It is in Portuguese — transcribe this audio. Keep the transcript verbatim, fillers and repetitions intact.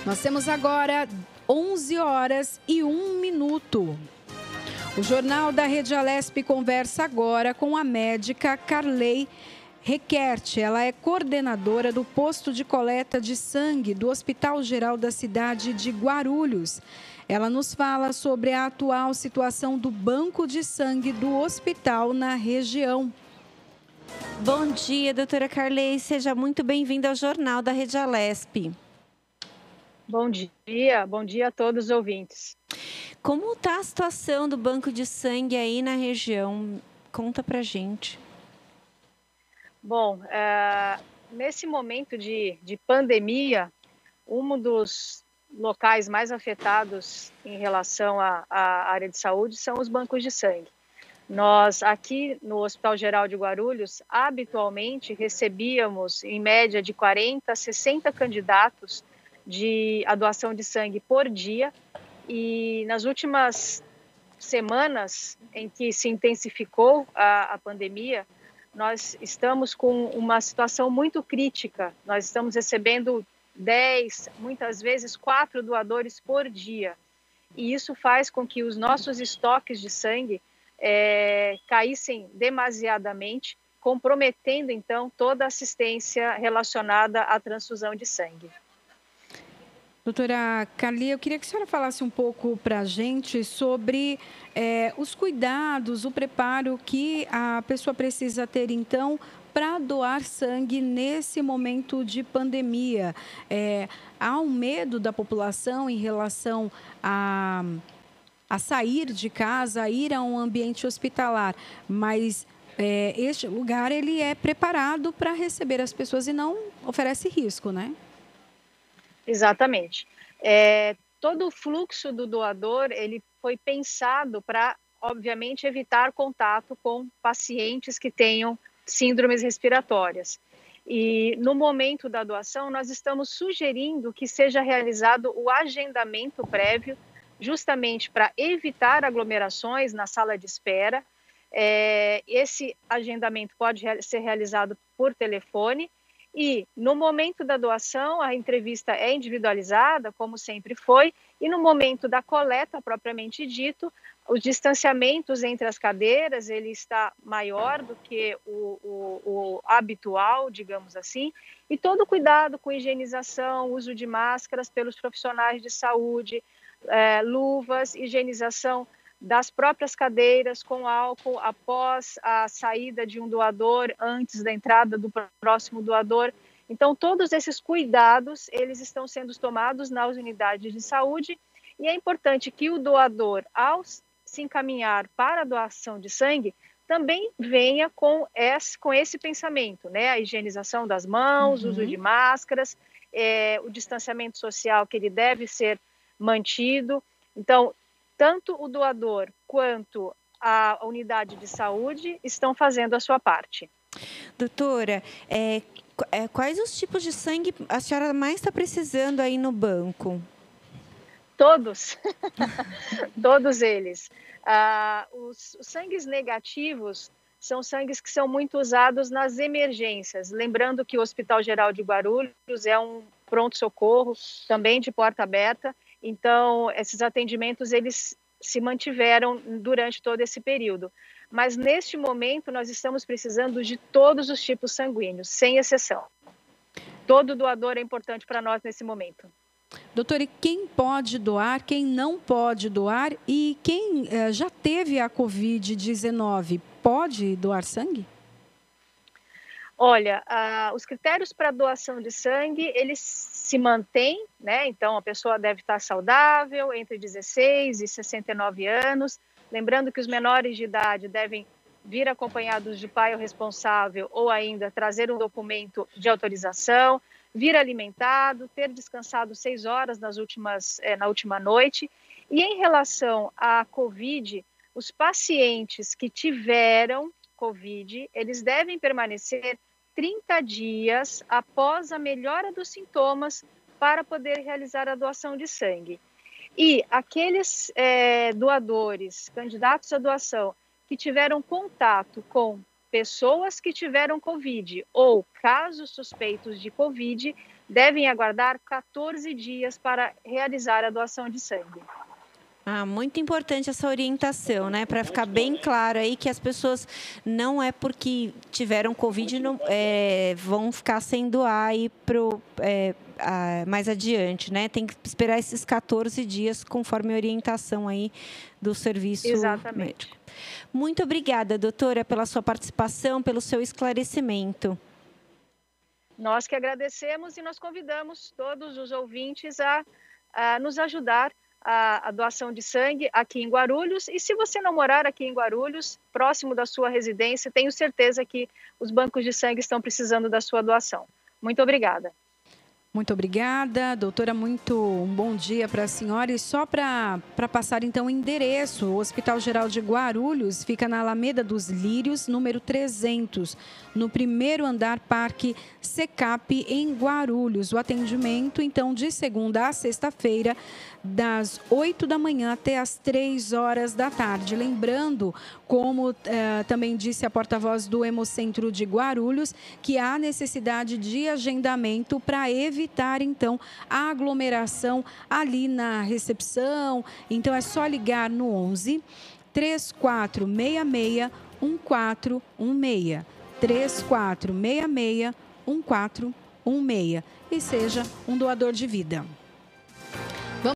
Nós temos agora onze horas e um minuto. O Jornal da Rede Alesp conversa agora com a médica Carley Requerte. Ela é coordenadora do posto de coleta de sangue do Hospital Geral da cidade de Guarulhos. Ela nos fala sobre a atual situação do banco de sangue do hospital na região. Bom dia, doutora Carley. Seja muito bem-vinda ao Jornal da Rede Alesp. Bom dia, bom dia a todos os ouvintes. Como está a situação do banco de sangue aí na região? Conta pra gente. Bom, é, nesse momento de, de pandemia, um dos locais mais afetados em relação à, à área de saúde são os bancos de sangue. Nós, aqui no Hospital Geral de Guarulhos, habitualmente recebíamos, em média, de quarenta a sessenta candidatos de a doação de sangue por dia, e nas últimas semanas em que se intensificou a, a pandemia, nós estamos com uma situação muito crítica. Nós estamos recebendo dez, muitas vezes quatro doadores por dia, e isso faz com que os nossos estoques de sangue é, caíssem demasiadamente, comprometendo então toda a assistência relacionada à transfusão de sangue. Doutora Carley, eu queria que a senhora falasse um pouco para a gente sobre é, os cuidados, o preparo que a pessoa precisa ter, então, para doar sangue nesse momento de pandemia. É, há um medo da população em relação a, a sair de casa, a ir a um ambiente hospitalar, mas é, este lugar ele é preparado para receber as pessoas e não oferece risco, né? Exatamente. É, todo o fluxo do doador, ele foi pensado para, obviamente, evitar contato com pacientes que tenham síndromes respiratórias. E no momento da doação, nós estamos sugerindo que seja realizado o agendamento prévio, justamente para evitar aglomerações na sala de espera. É, esse agendamento pode ser realizado por telefone. E no momento da doação, a entrevista é individualizada, como sempre foi, e no momento da coleta, propriamente dito, os distanciamentos entre as cadeiras, ele está maior do que o, o, o habitual, digamos assim, e todo cuidado com higienização, uso de máscaras pelos profissionais de saúde, é, luvas, higienização das próprias cadeiras com álcool após a saída de um doador, antes da entrada do próximo doador. Então, todos esses cuidados, eles estão sendo tomados nas unidades de saúde, e é importante que o doador, ao se encaminhar para a doação de sangue, também venha com esse, com esse pensamento, né? A higienização das mãos, uhum. uso de máscaras, é, o distanciamento social que ele deve ser mantido. Então, tanto o doador quanto a unidade de saúde estão fazendo a sua parte. Doutora, é, é, quais os tipos de sangue a senhora mais está precisando aí no banco? Todos, todos eles. Ah, os, os sangues negativos são sangues que são muito usados nas emergências. Lembrando que o Hospital Geral de Guarulhos é um pronto-socorro, também de porta aberta. Então, esses atendimentos, eles se mantiveram durante todo esse período. Mas, neste momento, nós estamos precisando de todos os tipos sanguíneos, sem exceção. Todo doador é importante para nós nesse momento. Doutora, e quem pode doar, quem não pode doar e quem eh, já teve a covid dezenove, pode doar sangue? Olha, ah, os critérios para doação de sangue, eles se mantêm, né? Então, a pessoa deve estar saudável, entre dezesseis e sessenta e nove anos. Lembrando que os menores de idade devem vir acompanhados de pai ou responsável, ou ainda trazer um documento de autorização, vir alimentado, ter descansado seis horas nas últimas, eh, na última noite. E em relação à Covid, os pacientes que tiveram Covid, eles devem permanecer trinta dias após a melhora dos sintomas para poder realizar a doação de sangue. E aqueles é, doadores, candidatos à doação, que tiveram contato com pessoas que tiveram Covid ou casos suspeitos de Covid, devem aguardar quatorze dias para realizar a doação de sangue. Ah, muito importante essa orientação, né? Para ficar bem claro aí que as pessoas não é porque tiveram Covid não, é, vão ficar sem doar aí pro, é, a, mais adiante, né? Tem que esperar esses quatorze dias conforme a orientação aí do serviço Exatamente. médico. Muito obrigada, doutora, pela sua participação, pelo seu esclarecimento. Nós que agradecemos e nós convidamos todos os ouvintes a, a nos ajudar A, a doação de sangue aqui em Guarulhos. E se você não morar aqui em Guarulhos, próximo da sua residência, tenho certeza que os bancos de sangue estão precisando da sua doação. Muito obrigada. Muito obrigada, doutora. Muito um bom dia para a senhora. E só para passar, então, o endereço, o Hospital Geral de Guarulhos fica na Alameda dos Lírios, número trezentos, no primeiro andar, Parque Secap, em Guarulhos. O atendimento, então, de segunda a sexta-feira, das oito da manhã até as três horas da tarde. Lembrando, como eh, também disse a porta-voz do Hemocentro de Guarulhos, que há necessidade de agendamento para evitar, então, a aglomeração ali na recepção. Então, é só ligar no onze, três quatro seis seis, um quatro um seis. três quatro seis seis, um quatro um seis. E seja um doador de vida.